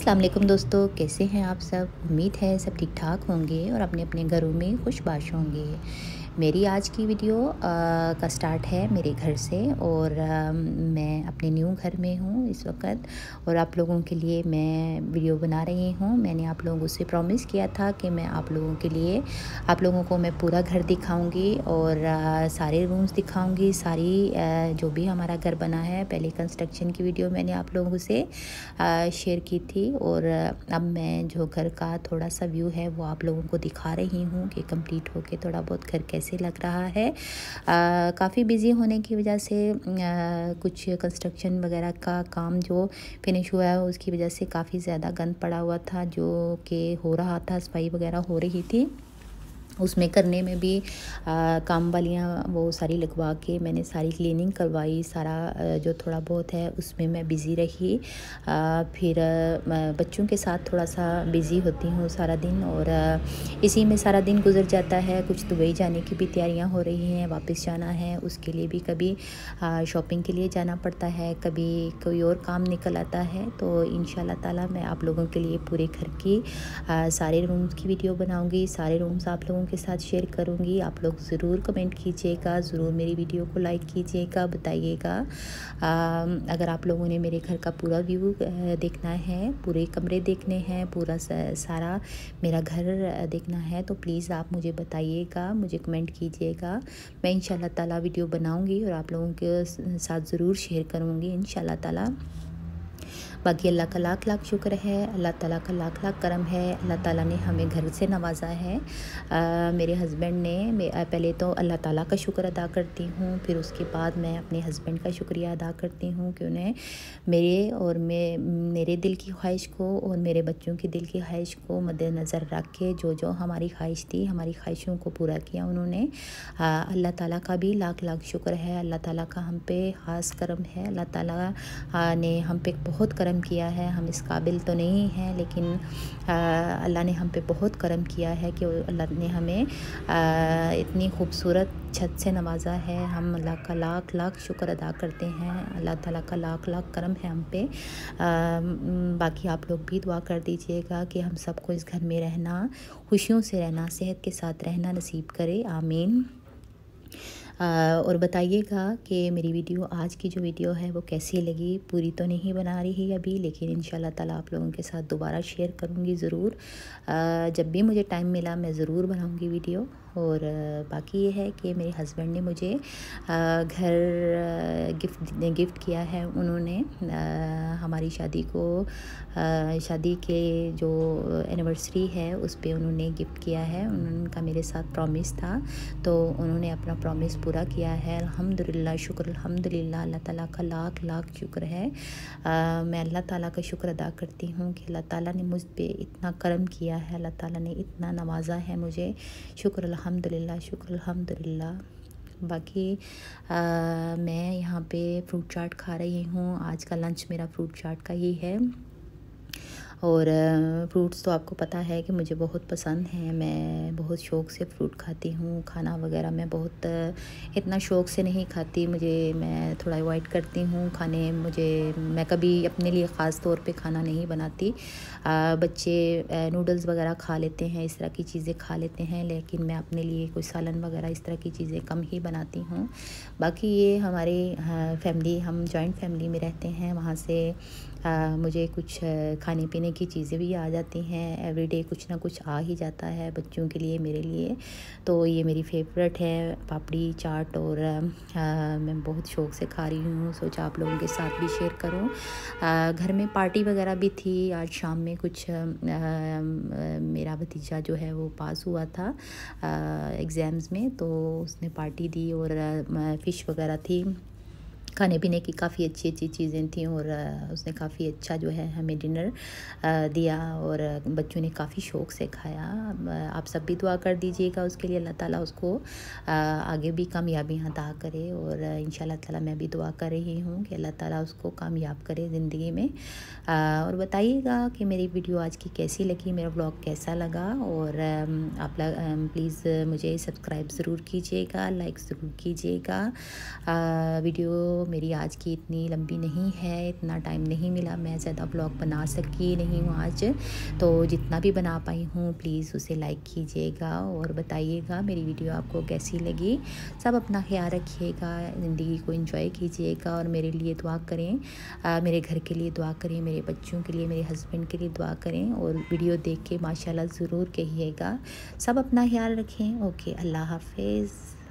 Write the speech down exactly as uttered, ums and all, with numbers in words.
अस्सलाम वालेकुम दोस्तों, कैसे हैं आप सब। उम्मीद है सब ठीक ठाक होंगे और अपने अपने घरों में खुशबाश होंगे। मेरी आज की वीडियो आ, का स्टार्ट है मेरे घर से और आ, मैं अपने न्यू घर में हूँ इस वक्त और आप लोगों के लिए मैं वीडियो बना रही हूँ। मैंने आप लोगों से प्रॉमिस किया था कि मैं आप लोगों के लिए आप लोगों को मैं पूरा घर दिखाऊंगी और आ, सारे रूम्स दिखाऊंगी। सारी आ, जो भी हमारा घर बना है, पहले कंस्ट्रक्शन की वीडियो मैंने आप लोगों से शेयर की थी और अब मैं जो घर का थोड़ा सा व्यू है वो आप लोगों को दिखा रही हूँ कि कंप्लीट होके थोड़ा बहुत घर कैसे लग रहा है। काफ़ी बिज़ी होने की वजह से आ, कुछ कंस्ट्रक्शन वगैरह का काम जो फिनिश हुआ है उसकी वजह से काफ़ी ज़्यादा गंद पड़ा हुआ था, जो कि हो रहा था, सफाई वगैरह हो रही थी। उसमें करने में भी आ, काम वालियाँ वो सारी लगवा के मैंने सारी क्लीनिंग करवाई। सारा आ, जो थोड़ा बहुत है उसमें मैं बिज़ी रही। आ, फिर आ, बच्चों के साथ थोड़ा सा बिज़ी होती हूँ सारा दिन और आ, इसी में सारा दिन गुजर जाता है। कुछ दुबई जाने की भी तैयारियां हो रही हैं, वापस जाना है, उसके लिए भी कभी शॉपिंग के लिए जाना पड़ता है, कभी कोई और काम निकल आता है। तो इंशाल्लाह ताला मैं आप लोगों के लिए पूरे घर की आ, सारे रूम्स की वीडियो बनाऊँगी, सारे रूम्स आप लोगों के साथ शेयर करूंगी। आप लोग ज़रूर कमेंट कीजिएगा, ज़रूर मेरी वीडियो को लाइक कीजिएगा, बताइएगा। अगर आप लोगों ने मेरे घर का पूरा व्यू देखना है, पूरे कमरे देखने हैं, पूरा सारा मेरा घर देखना है तो प्लीज़ आप मुझे बताइएगा, मुझे कमेंट कीजिएगा। मैं इंशाल्लाह ताला वीडियो बनाऊंगी और आप लोगों के साथ ज़रूर शेयर करूंगी इंशाल्लाह ताला। बाकी अल्लाह का लाख लाख शुक्र है, अल्लाह ताला का लाख लाख करम है। अल्लाह ताला ने हमें घर से नवाजा है। आ, मेरे हस्बैंड ने पहले तो अल्लाह ताला का शुक्र अदा करती हूँ, फिर उसके बाद मैं अपने हस्बैंड का शुक्रिया अदा करती हूँ कि उन्हें मेरे और मैं मेरे दिल की ख्वाहिश को और मेरे बच्चों की दिल की ख्वाहिश को मद्देनज़र रख के जो जो हमारी ख्वाहिश थी, हमारी ख्वाहिशों को पूरा किया उन्होंने। अल्लाह ताला का भी लाख लाख शुक्र है। अल्लाह ताला का हम पे ख़ास करम है। अल्लाह ताला ने हम पे बहुत करम किया है। हम इस काबिल तो नहीं हैं, लेकिन अल्लाह ने हम पे बहुत करम किया है कि अल्लाह ने हमें आ, इतनी खूबसूरत छत से नवाजा है। हम अल्लाह का लाख लाख शुक्र अदा करते हैं। अल्लाह ताला का लाख लाख करम है हम पे। आ, बाकी आप लोग भी दुआ कर दीजिएगा कि हम सबको इस घर में रहना, खुशियों से रहना, सेहत के साथ रहना नसीब करे, आमीन। आ, और बताइएगा कि मेरी वीडियो आज की जो वीडियो है वो कैसी लगी। पूरी तो नहीं बना रही अभी, लेकिन इंशाल्लाह ताला आप लोगों के साथ दोबारा शेयर करूँगी ज़रूर। जब भी मुझे टाइम मिला मैं ज़रूर बनाऊँगी वीडियो। और बाकी ये है कि मेरे हस्बैंड ने मुझे घर गिफ्ट गिफ्ट किया है। उन्होंने हमारी शादी को शादी के जो एनिवर्सरी है उस पे उन्होंने गिफ्ट किया है। उनका मेरे साथ प्रॉमिस था तो उन्होंने अपना प्रॉमिस पूरा किया है। अल्हम्दुलिल्लाह, शुक्र अल्हम्दुलिल्लाह, अल्लाह ताला का लाख लाख शुक्र है। आ, मैं अल्लाह ताला का शुक्र अदा करती हूँ कि अल्लाह ताला ने मुझ पे इतना करम किया है, अल्लाह ताला ने इतना नवाजा है मुझे। शुक्र अल्हम्दुलिल्लाह, शुक्र अल्हम्दुलिल्लाह। बाकी आ, मैं यहाँ पे फ्रूट चाट खा रही हूँ। आज का लंच मेरा फ्रूट चाट का ही है। और फ्रूट्स तो आपको पता है कि मुझे बहुत पसंद हैं। मैं बहुत शौक़ से फ्रूट खाती हूँ। खाना वगैरह मैं बहुत इतना शौक़ से नहीं खाती, मुझे मैं थोड़ा अवॉइड करती हूँ खाने। मुझे मैं कभी अपने लिए ख़ास तौर पे खाना नहीं बनाती। आ, बच्चे नूडल्स वगैरह खा लेते हैं, इस तरह की चीज़ें खा लेते हैं, लेकिन मैं अपने लिए कोई सालन वगैरह इस तरह की चीज़ें कम ही बनाती हूँ। बाकी ये हमारे फैमिली, हम जॉइंट फैमिली में रहते हैं, वहाँ से आ, मुझे कुछ खाने पीने की चीज़ें भी आ जाती हैं। एवरीडे कुछ ना कुछ आ ही जाता है बच्चों के लिए, मेरे लिए। तो ये मेरी फेवरेट है पापड़ी चाट और आ, मैं बहुत शौक़ से खा रही हूँ। सोचा आप लोगों के साथ भी शेयर करूँ। आ, घर में पार्टी वगैरह भी थी आज शाम में। कुछ आ, आ, मेरा भतीजा जो है वो पास हुआ था एग्ज़ाम्स में, तो उसने पार्टी दी और फ़िश वगैरह थी। खाने पीने की काफ़ी अच्छी अच्छी चीज़ें थी और उसने काफ़ी अच्छा जो है हमें डिनर दिया और बच्चों ने काफ़ी शौक़ से खाया। आप सब भी दुआ कर दीजिएगा उसके लिए, अल्लाह ताला उसको आगे भी कामयाबी अता करे। और इंशाल्लाह ताला मैं भी दुआ कर रही हूँ कि अल्लाह ताला उसको कामयाब करे ज़िंदगी में। और बताइएगा कि मेरी वीडियो आज की कैसी लगी, मेरा व्लॉग कैसा लगा। और आप प्लीज़ मुझे सब्सक्राइब ज़रूर कीजिएगा, लाइक ज़रूर कीजिएगा। वीडियो मेरी आज की इतनी लंबी नहीं है, इतना टाइम नहीं मिला, मैं ज़्यादा ब्लॉग बना सकी नहीं हूँ आज। तो जितना भी बना पाई हूँ प्लीज़ उसे लाइक कीजिएगा और बताइएगा मेरी वीडियो आपको कैसी लगी। सब अपना ख्याल रखिएगा, ज़िंदगी को एंजॉय कीजिएगा और मेरे लिए दुआ करें, आ, मेरे घर के लिए दुआ करें, मेरे बच्चों के लिए, मेरे हस्बैंड के लिए दुआ करें और वीडियो देख के माशाल्लाह ज़रूर कहिएगा। सब अपना ख्याल रखें। ओके, अल्लाह हाफ़िज़।